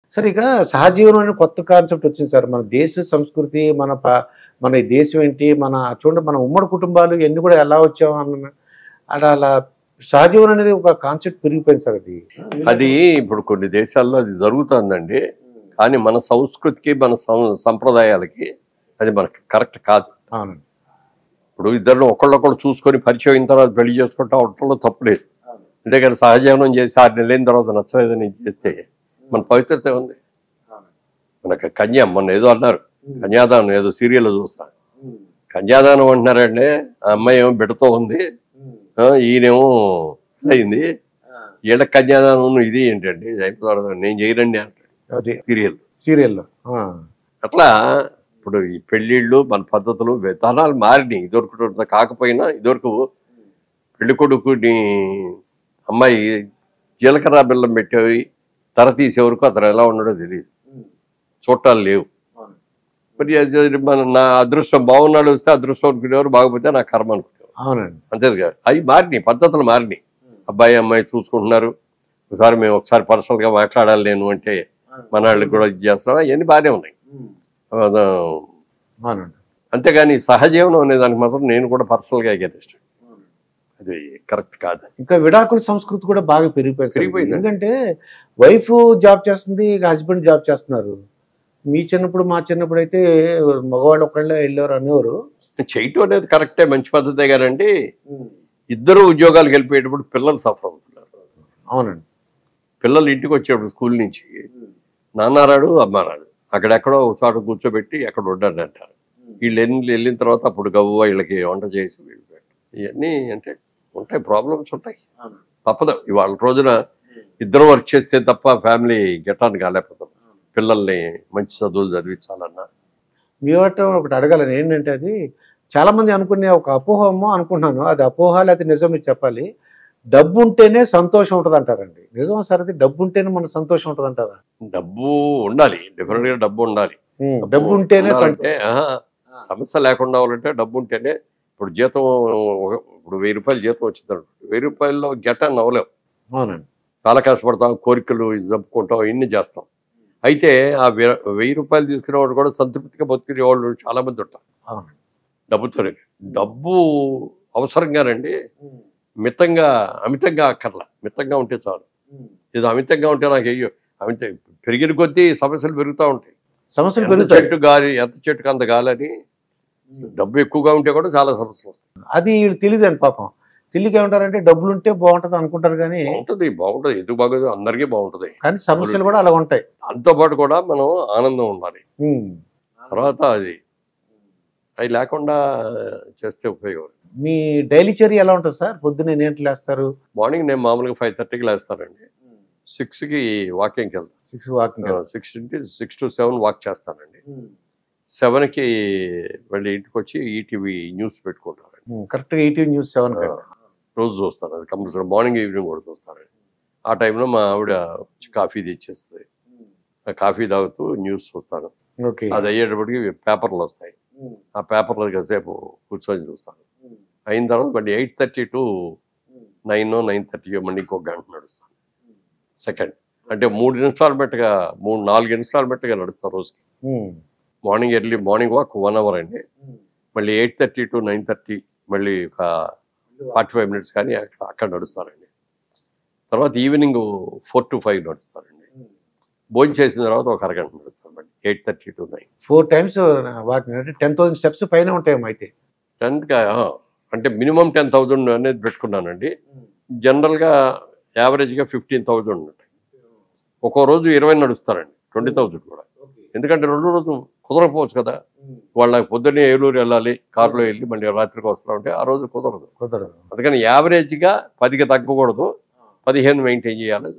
Sir ఇక సహజీవనం అనే కొత్త కాన్సెప్ట్ వచ్చింది సార్. మన దేశ సంస్కృతి, మన ఈ దేశం ఏంటి, చూడండి మన ఉమ్మడి కుటుంబాలు ఇవన్నీ కూడా ఎలా వచ్చామన్న అలా సహజీవనం అనేది ఒక కాన్సెప్ట్ పెరిగిపోయింది సార్. అది ఇప్పుడు కొన్ని దేశాల్లో అది జరుగుతుందండి. కానీ మన సంస్కృతికి మన సంప్రదాయాలకి అది మనకి కరెక్ట్ కాదు. అవునండి. ఇప్పుడు ఇద్దరు ఒకళ్ళొకళ్ళు చూసుకొని పరిచయం అయిన తర్వాత పెళ్లి చేసుకుంటా ఉండటంలో తప్పులేదు. అంతేకాని సహజీవనం చేసి 6 నెలలైన తర్వాత నచ్చలేదని చేస్తే మన పవిత్రత ఉంది. మనకు మొన్న ఏదో అన్నారు కన్యాదానం, ఏదో సీరియల్లో చూస్తా, కన్యాదానం అంటున్నారంటే ఆ అమ్మాయి ఏమో బిడ్డతో ఉంది, ఈయనేమో అయింది, వీళ్ళ కన్యాదానం ఇది ఏంటండి నేను చేయరండి అంటాడు సీరియల్లో. అట్లా ఇప్పుడు ఈ పెళ్ళిళ్ళు మన పద్ధతులు విధానాలు మారినాయి. ఇదివరకు కాకపోయినా ఇదివరకు పెళ్లి కొడుకుని అమ్మాయి జీలకర్ర బెల్లం పెట్టేవి తర తీసే వరకు అతను ఎలా ఉన్నాడో తెలియదు, చూట్టాలు లేవు. మరి నా అదృష్టం బాగున్నాడు వస్తే అదృష్టం అనుకునేవారు, బాగపోతే నా కర్మ అనుకునేవారు. అవునండి. అంతే కదా, అవి మారినాయి, పద్ధతులు మారినాయి. అబ్బాయి అమ్మాయి చూసుకుంటున్నారు, ఒకసారి మేము ఒకసారి పర్సనల్గా మాట్లాడాలి నేను అంటే మన వాళ్ళకి కూడా ఇది చేస్తాం, అవన్నీ బాగానే ఉన్నాయి. అంతేగాని సహజీవనం అనే దానికి మాత్రం నేను కూడా పర్సనల్గా అగేనిస్ట్, అది కరెక్ట్ కాదు. ఇంకా విడాకుల సంస్కృతి కూడా బాగా పెరిగిపోయింది. ఎందుకంటే వైఫ్ జాబ్ చేస్తుంది, హస్బెండ్ జాబ్ చేస్తున్నారు. మీ చిన్నప్పుడు మా చిన్నప్పుడు అయితే మగవాళ్ళు ఒకళ్ళే వెళ్ళేవారు అనేవారు. చేయటం అనేది కరెక్టే, మంచి పద్ధతే కానండి. ఇద్దరు ఉద్యోగాలకు వెళ్ళిపోయేటప్పుడు పిల్లలు సఫర్ అవుతున్నారు. అవునండి. పిల్లలు ఇంటికి వచ్చేటప్పుడు స్కూల్ నుంచి నాన్న రాడు అమ్మ రాడు, అక్కడెక్కడో ఒక చోట కూర్చోబెట్టి ఎక్కడ ఉండండి అంటారు. వీళ్ళు వెళ్ళిన తర్వాత అప్పుడు గవ్వ వీళ్ళకి వంట చేసి వీళ్ళు ఇవన్నీ అంటే ఉంటాయి, ప్రాబ్లమ్స్ ఉంటాయి, తప్పదు. ఇవాళ రోజున ఇద్దరు వర్క్ చేస్తే తప్ప ఫ్యామిలీ గెటాన్ని కాలేకపోతాం. పిల్లల్ని మంచి చదువులు చదివించాలన్నా. మీ ఒకటి అడగాలని ఏంటంటే, అది చాలా మంది అనుకునే ఒక అపోహమో అనుకుంటున్నాను, అది అపోహ లేకపోతే నిజం మీరు చెప్పాలి. డబ్బు ఉంటేనే సంతోషం ఉంటుంది అంటారండి, నిజమా సార్? అది డబ్బు ఉంటేనే మనకు సంతోషం ఉంటుంది అంటారా? డబ్బు ఉండాలి, డెఫినెట్ గా డబ్బు ఉండాలి. డబ్బు ఉంటేనే సమస్య లేకుండా అవ్వాలంటే డబ్బు ఉంటేనే. ఇప్పుడు జీతం ఇప్పుడు 1000 రూపాయలు జీతం వచ్చిందంట, 1000 రూపాయల్లో గెటాన్ని అవ్వలేం. అవునండి. చాలా కష్టపడతాం, కోరికలు జరుపుకుంటాం, ఇన్ని చేస్తాం. అయితే ఆ 1000 రూపాయలు తీసుకునేవాడు కూడా సంతృప్తిగా బతుకునే వాళ్ళు చాలా మంది ఉంటారు డబ్బుతోనే. డబ్బు అవసరంగానండి, అమితంగా అక్కర్లా, మితంగా ఉంటే చాలు. ఏదో అమితంగా ఉంటే నాకు అమిత పెరిగిన కొద్దీ సమస్యలు పెరుగుతూ ఉంటాయి. చెట్టు గాలి, ఎంత చెట్టుకు అంత గాలని. డబ్బు ఎక్కువగా ఉంటే కూడా చాలా సమస్యలు వస్తాయి. అది తెలియదండి పాపం. తెలియక ఏమంటారంటే డబ్బులు ఉంటే బాగుంటుంది అనుకుంటారు, కానీ బాగుంటుంది, ఎందుకు బాగోదు, అందరికీ బాగుంటుంది. కానీ సమస్యలు కూడా అలా ఉంటాయి. దాంతోపాటు కూడా మనం ఆనందం ఉండాలి. తర్వాత అది లేకుండా చేస్తే ఉపయోగం. మీ డైలీ చర్య ఎలా ఉంటుంది సార్? పొద్దున్న ఎన్నింటికి లేస్తారు? మార్నింగ్ నేను మామూలుగా 5:30కి లేస్తానండి. 6కి వాకింగ్కి వెళ్తాను. 6 to 7 వాక్ చేస్తానండి. 7కి మళ్ళీ ఇంటికి వచ్చి ఈటీవీ న్యూస్ పెట్టుకుంటానండి. కరెక్ట్గా ఈటీవీ న్యూస్ 7 రోజు చూస్తాను, అది కంపల్సరీ. మార్నింగ్ ఈవినింగ్ కూడా చూస్తానండి. ఆ టైంలో మా ఆవిడ కాఫీ తెచ్చేస్తుంది, కాఫీ తాగుతూ న్యూస్ చూస్తాను. అది అయ్యేటప్పటికి పేపర్లు వస్తాయి, ఆ పేపర్లో కాసేపు కూర్చొని చూస్తాను. అయిన తర్వాత మళ్ళీ 8:30 to 9 మళ్ళీ ఇంకొక గంట నడుస్తాను. సెకండ్ అంటే 3 ఇన్స్టాల్మెంట్గా 4 ఇన్స్టాల్మెంట్గా నడుస్తాను రోజుకి. మార్నింగ్ వాక్ 1 hour అండి. మళ్ళీ 8:30 to 9:30 మళ్ళీ ఒక 45 minutes కానీ అక్కడ నడుస్తానండి. తర్వాత ఈవినింగ్ 4 to 5 నడుస్తానండి. భోజనం చేసిన తర్వాత ఒక అరగంట నడుస్తాను మళ్ళీ 8:30 to 9. 4 times వాకింగ్ అంటే 10,000 steps పైన ఉంటాయేమో అయితే. 10గా అంటే మినిమం 10,000 అనేది పెట్టుకున్నానండి. జనరల్గా యావరేజ్గా 15,000 ఉంటాయి. ఒక్కో రోజు 20 నడుస్తారండి, 20,000 కూడా. ఎందుకంటే 2 రోజులు కుదరకపోవచ్చు కదా, వాళ్ళ పొద్దున్నే ఏలూరు వెళ్ళాలి, కారులో వెళ్ళి మళ్ళీ రాత్రికి వస్తామంటే ఆ రోజు కుదరదు. అందుకని యావరేజ్గా 10కి తగ్గకూడదు, 15 మెయింటైన్ చేయాలి.